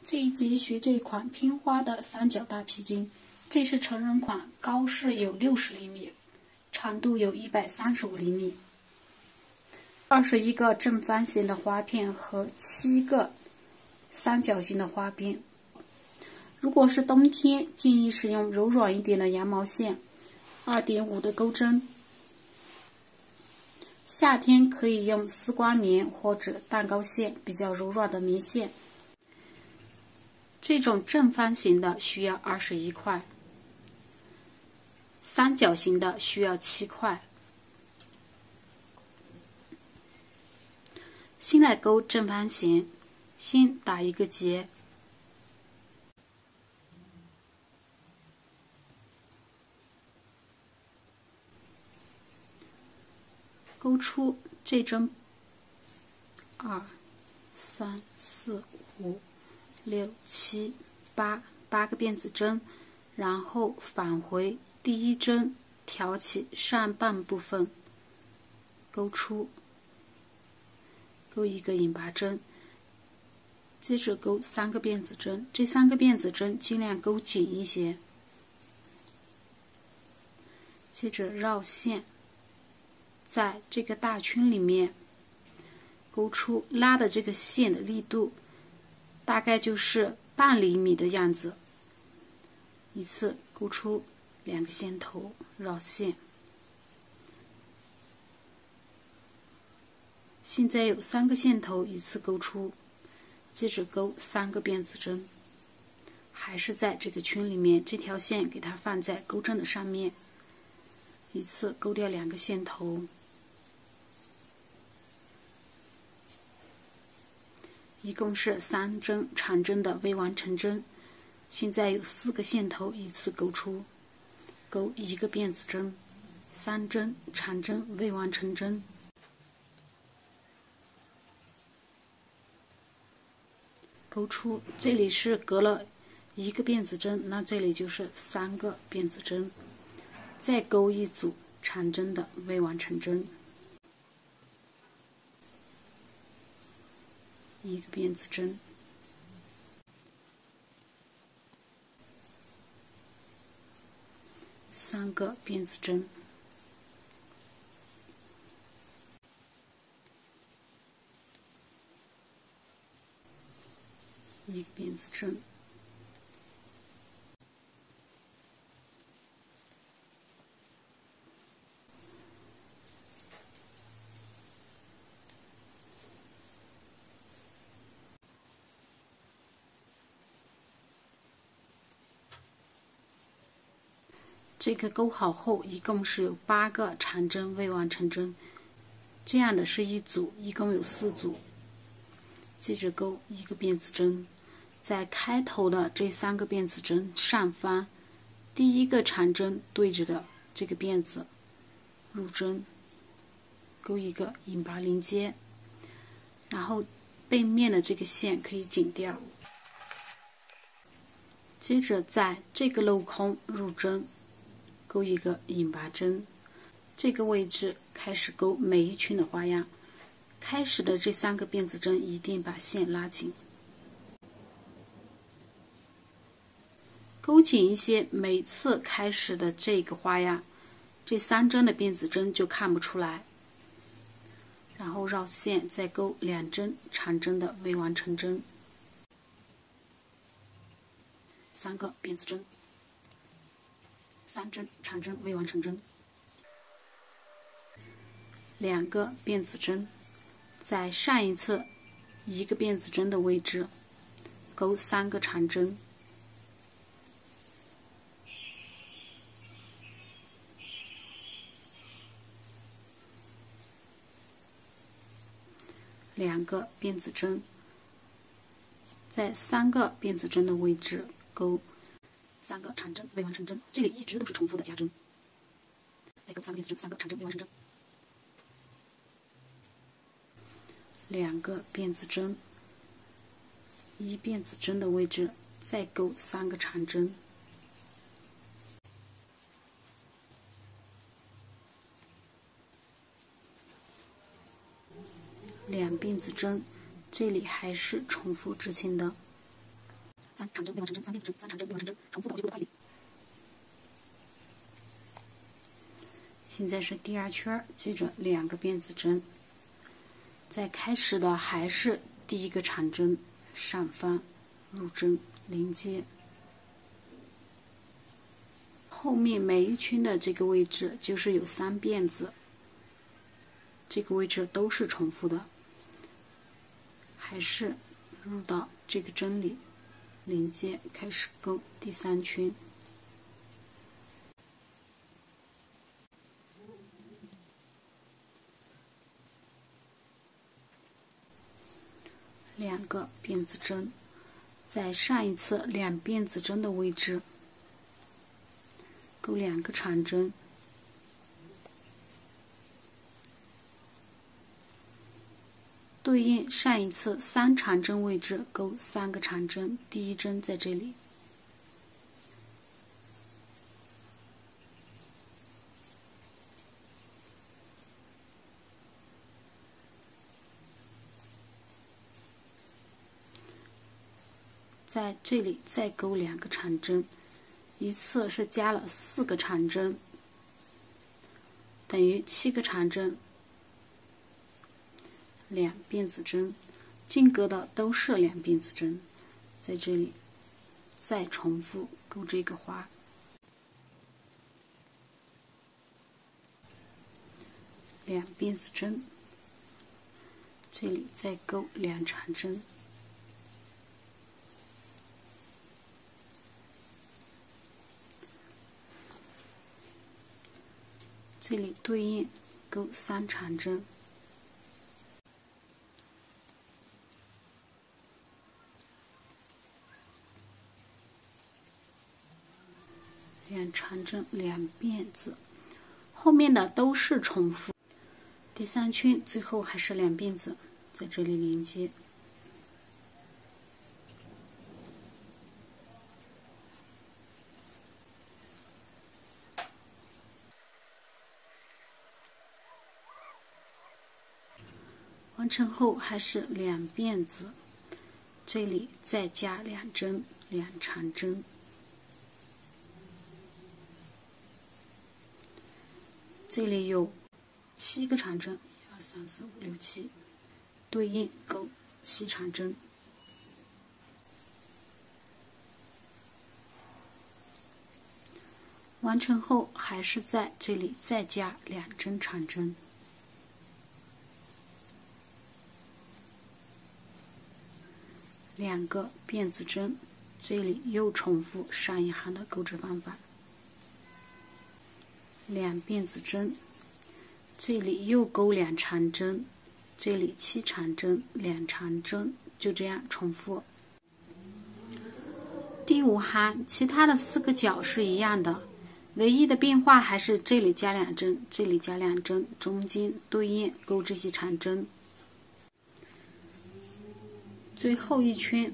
这一节学这款拼花的三角大披巾，这是成人款，高是有60厘米，长度有135厘米。21个正方形的花片和7个三角形的花边。如果是冬天，建议使用柔软一点的羊毛线，2.5的钩针。夏天可以用丝瓜棉或者蛋糕线，比较柔软的棉线。这种正方形的需要21块，三角形的需要7块。先来钩正方形，先打一个结，钩出这针2、3、4、5、6、7、8个辫子针，然后返回第一针，挑起上半部分，钩出，钩一个引拔针，接着钩3个辫子针，这3个辫子针尽量钩紧一些，接着绕线，在这个大圈里面钩出，拉的这个线的力度大概就是半厘米的样子，一次钩出2个线头，绕线。现在有3个线头，一次钩出，接着钩3个辫子针，还是在这个圈里面，这条线给它放在钩针的上面，一次钩掉2个线头，一共是3针长针的未完成针。现在有4个线头，一次钩出，钩1个辫子针，3针长针未完成针，钩出，这里是隔了1个辫子针，那这里就是3个辫子针，再钩一组长针的未完成针，1个辫子针，3个辫子针，1个辫子针，这个钩好后，一共是有8个长针未完成针，这样的是一组，一共有4组。接着钩1个辫子针，在开头的这3个辫子针上方，第一个长针对着的这个辫子入针，钩一个引拔连接，然后背面的这个线可以紧掉。接着在这个镂空入针，钩一个引拔针，这个位置开始钩每一圈的花样。开始的这3个辫子针一定把线拉紧，钩紧一些，每次开始的这个花样，这3针的辫子针就看不出来。然后绕线，再钩2针长针的未完成针，3个辫子针，3针长针未完成针，2个辫子针，在上一次1个辫子针的位置钩3个长针，2个辫子针，在3个辫子针的位置钩3个长针未完成针，这个一直都是重复的加针，再钩3个辫子针，3个长针未完成针，2个辫子针，1辫子针的位置再钩3个长针，2辫子针，这里还是重复之前的 3长针未完成针，3辫子针，3长针未完成针，重复到结构的快点。现在是第2圈，接着2个辫子针，在开始的还是第1个长针，上方入针连接，后面每一圈的这个位置就是有3辫子，这个位置都是重复的，还是入到这个针里连接，开始钩第3圈。2个辫子针，在上一次2辫子针的位置钩2个长针，对应上一次3长针位置钩3个长针，第1针在这里，在这里再钩2个长针，一次是加了4个长针，等于7个长针，2辫子针，进钩的都是2辫子针，在这里再重复钩这个花，2辫子针，这里再钩2长针。这里对应钩3长针，2长针2辫子，后面的都是重复。第3圈最后还是2辫子，在这里连接。完成后还是2辫子，这里再加2针2长针，这里有7个长针，1、2、3、4、5、6、7，对应钩7长针。完成后还是在这里再加2针长针。2个辫子针，这里又重复上一行的钩织方法。2辫子针，这里又钩2长针，这里7长针2长针，就这样重复。第5行其他的4个角是一样的，唯一的变化还是这里加2针，这里加2针，中间对应钩这些长针。最后一圈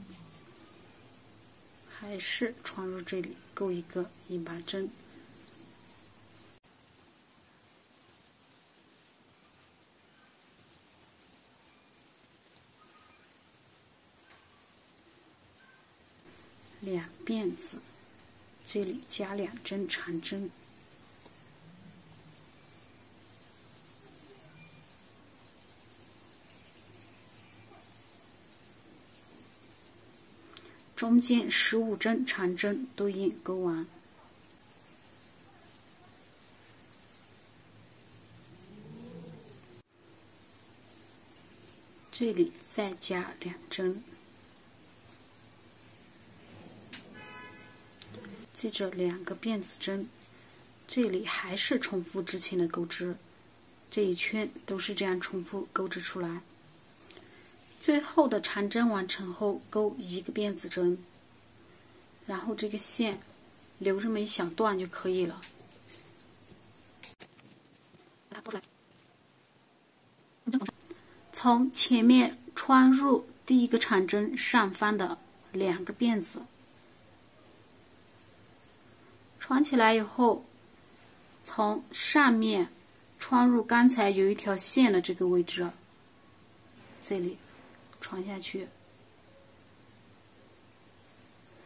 还是穿入这里钩一个引拔针，2辫子，这里加2针长针，中间15针长针对应钩完。这里再加2针，接着2个辫子针，这里还是重复之前的钩织，这一圈都是这样重复钩织出来。最后的长针完成后，钩1个辫子针，然后这个线留这么一小段就可以了。从前面穿入第1个长针上方的2个辫子，穿起来以后，从上面穿入刚才有一条线的这个位置，这里穿下去，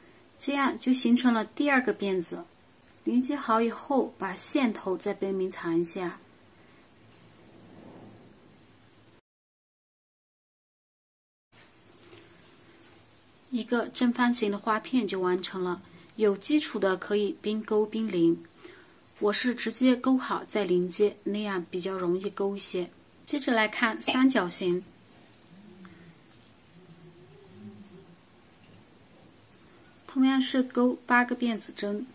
这样就形成了第二个辫子。连接好以后，把线头在背面缠一下，一个正方形的花片就完成了。有基础的可以边钩边连，我是直接钩好再连接，那样比较容易钩一些。接着来看三角形，同样是钩8个辫子针，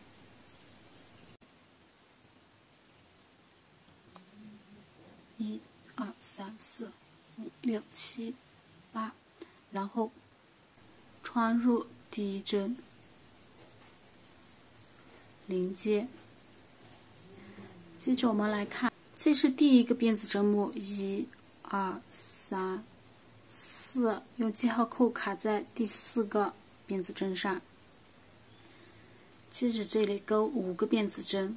一、二、三、四、五、六、七、8，然后穿入第一针，连接。接着我们来看，这是第一个辫子针目，1、2、3、4，用记号扣卡在第4个辫子针上。接着这里钩5个辫子针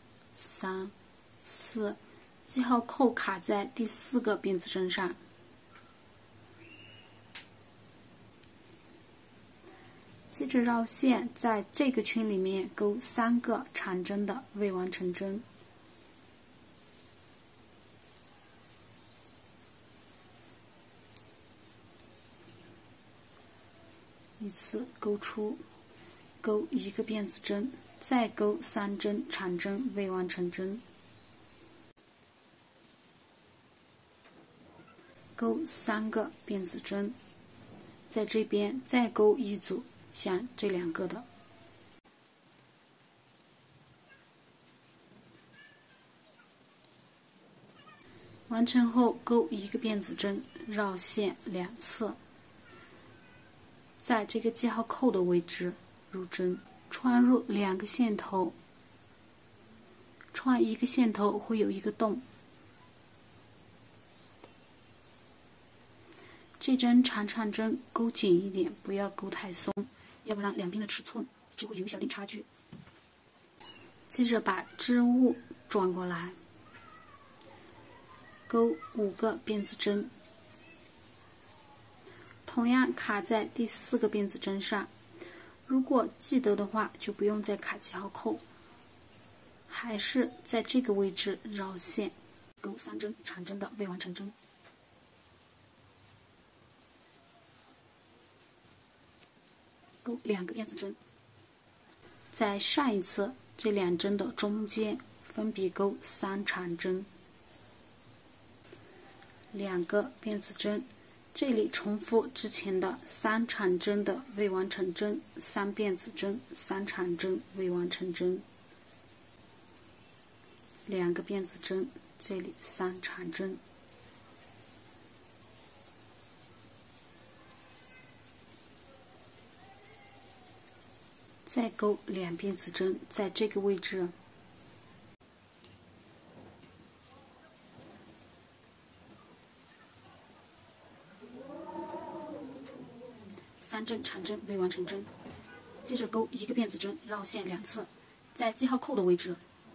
，3、4，记号扣卡在第4个辫子针上。接着绕线，在这个圈里面钩3个长针的未完成针。依次钩出，钩1个辫子针，再钩3针长针未完成针，钩3个辫子针，在这边再钩1组，像这2个的。完成后钩1个辫子针，绕线2次。在这个记号扣的位置入针，穿入2个线头，穿1个线头会有一个洞。这针长针钩紧一点，不要钩太松，要不然两边的尺寸就会有一小点差距。接着把织物转过来，钩5个辫子针，同样卡在第4个辫子针上。如果记得的话，就不用再卡记号扣，还是在这个位置绕线，钩3针长针的未完成针，钩2个辫子针。在上一次这2针的中间分别钩3长针，2个辫子针。这里重复之前的3长针的未完成针，3辫子针，3长针未完成针，2个辫子针，这里3长针，再钩2辫子针，在这个位置3针长针未完成针。接着钩1个辫子针，绕线2次，在记号扣的位置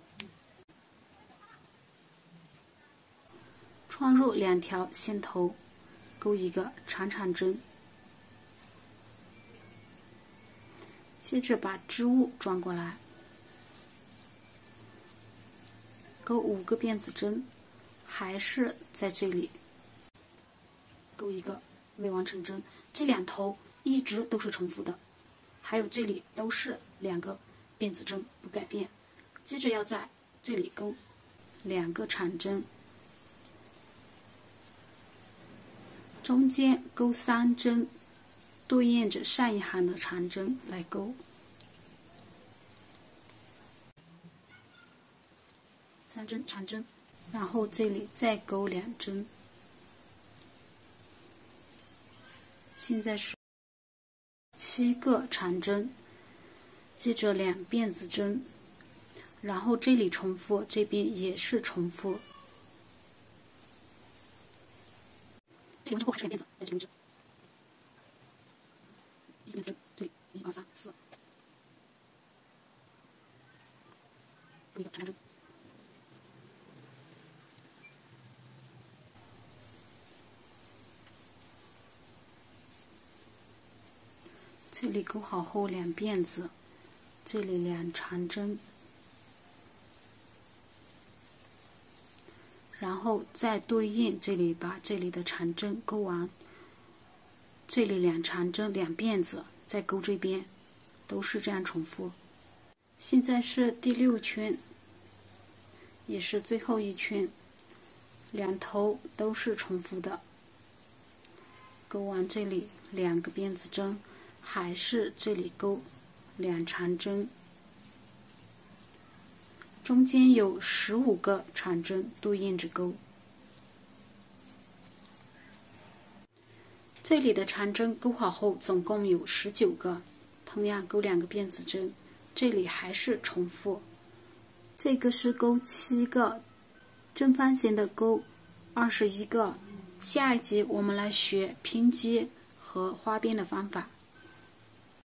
穿入2条线头，钩1个长针。接着把织物转过来，钩5个辫子针，还是在这里钩1个未完成针。这2头一直都是重复的，还有这里都是2个辫子针不改变。接着要在这里钩2个长针，中间钩3针，对应着上一行的长针来钩3针长针，然后这里再钩2针。现在是7个长针，接着2辫子针，然后这里重复，这边也是重复。这个之后还是2辫子，在这个位置，1个辫子针，这里1、2、3、4，钩1个长针。 这里钩好后2辫子，这里2长针，然后再对应这里把这里的长针钩完，这里2长针2辫子，再钩这边，都是这样重复。现在是第6圈，也是最后一圈，2头都是重复的。钩完这里2个辫子针，还是这里钩2长针，中间有15个长针对应着钩。这里的长针钩好后总共有19个，同样钩2个辫子针，这里还是重复。这个是钩7个，正方形的钩21个。下一集我们来学拼接和花边的方法。